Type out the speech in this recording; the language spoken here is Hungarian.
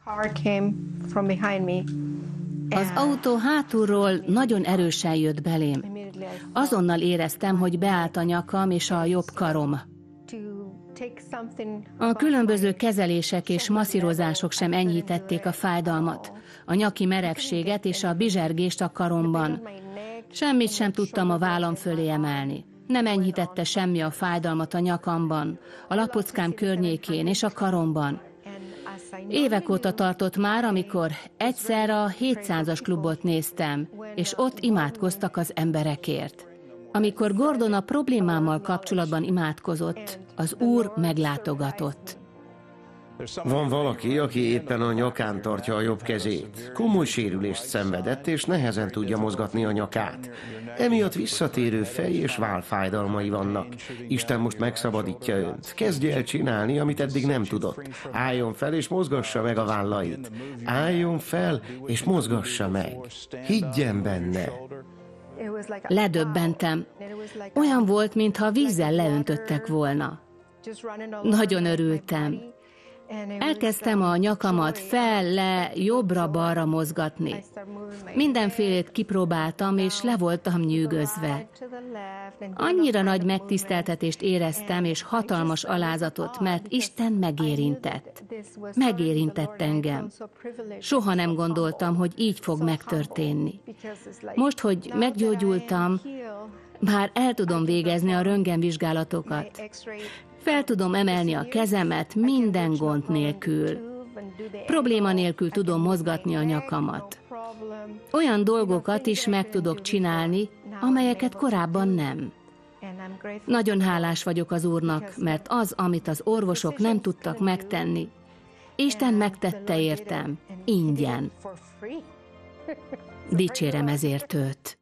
Az autó hátulról nagyon erősen jött belém. Azonnal éreztem, hogy beállt a nyakam és a jobb karom. A különböző kezelések és masszírozások sem enyhítették a fájdalmat, a nyaki merevséget és a bizsergést a karomban. Semmit sem tudtam a vállam fölé emelni. Nem enyhítette semmi a fájdalmat a nyakamban, a lapockám környékén és a karomban. Évek óta tartott már, amikor egyszer a 700-as klubot néztem, és ott imádkoztak az emberekért. Amikor Gordon a problémámmal kapcsolatban imádkozott, az Úr meglátogatott. Van valaki, aki éppen a nyakán tartja a jobb kezét. Komoly sérülést szenvedett, és nehezen tudja mozgatni a nyakát. Emiatt visszatérő fej- és vállfájdalmai vannak. Isten most megszabadítja önt. Kezdje el csinálni, amit eddig nem tudott. Álljon fel, és mozgassa meg a vállait. Álljon fel, és mozgassa meg. Higgyen benne. Ledöbbentem. Olyan volt, mintha vízzel leöntöttek volna. Nagyon örültem. Elkezdtem a nyakamat fel, le, jobbra-balra mozgatni. Mindenfélét kipróbáltam, és le voltam nyűgözve. Annyira nagy megtiszteltetést éreztem, és hatalmas alázatot, mert Isten megérintett. Megérintett engem. Soha nem gondoltam, hogy így fog megtörténni. Most, hogy meggyógyultam, már el tudom végezni a röntgenvizsgálatokat. Fel tudom emelni a kezemet minden gond nélkül. Probléma nélkül tudom mozgatni a nyakamat. Olyan dolgokat is meg tudok csinálni, amelyeket korábban nem. Nagyon hálás vagyok az Úrnak, mert az, amit az orvosok nem tudtak megtenni, Isten megtette értem, ingyen. Dicsérem ezért őt.